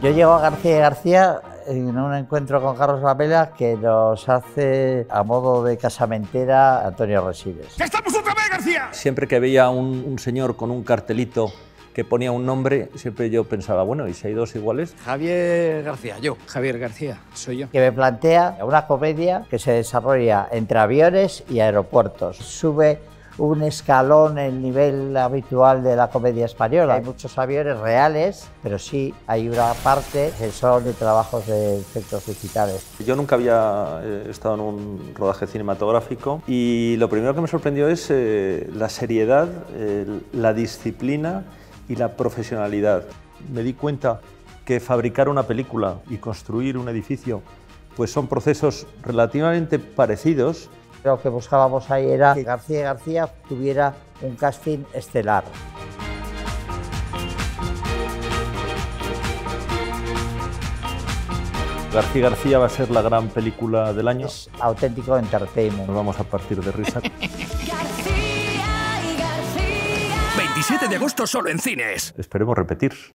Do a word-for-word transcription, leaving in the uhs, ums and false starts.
Yo llego a García y García en un encuentro con Carlos Lamela que nos hace a modo de casamentera Antonio Resines. ¡Ya estamos otra vez, García! Siempre que veía un, un señor con un cartelito que ponía un nombre, siempre yo pensaba, bueno, ¿y si hay dos iguales? Javier García, yo. Javier García, soy yo. Que me plantea una comedia que se desarrolla entre aviones y aeropuertos. Sube un escalón el nivel habitual de la comedia española. Hay muchos aviones reales, pero sí hay una parte que son de trabajos de efectos digitales. Yo nunca había eh, estado en un rodaje cinematográfico y lo primero que me sorprendió es eh, la seriedad, eh, la disciplina y la profesionalidad. Me di cuenta que fabricar una película y construir un edificio pues son procesos relativamente parecidos. Lo que buscábamos ahí era que García y García tuviera un casting estelar. García García va a ser la gran película del año. Es auténtico entertainment. Nos vamos a partir de risa. veintisiete de agosto solo en cines. Esperemos repetir.